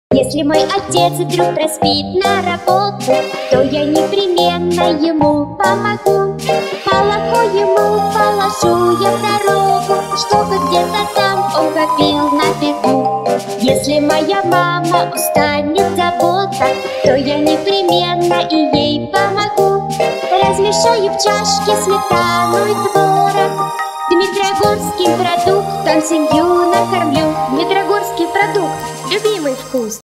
Если мой отец вдруг проспит на работу, то я непременно ему помогу. Молоко ему положу я в дорогу, чтобы где-то там он попил на бегу. Если моя мама устанет забота, то я непременно и ей помогу. Размешаю в чашке сметану и творог, дмитрогорским продуктом семью накормлю. Дмитрогорский продукт — любимый вкус.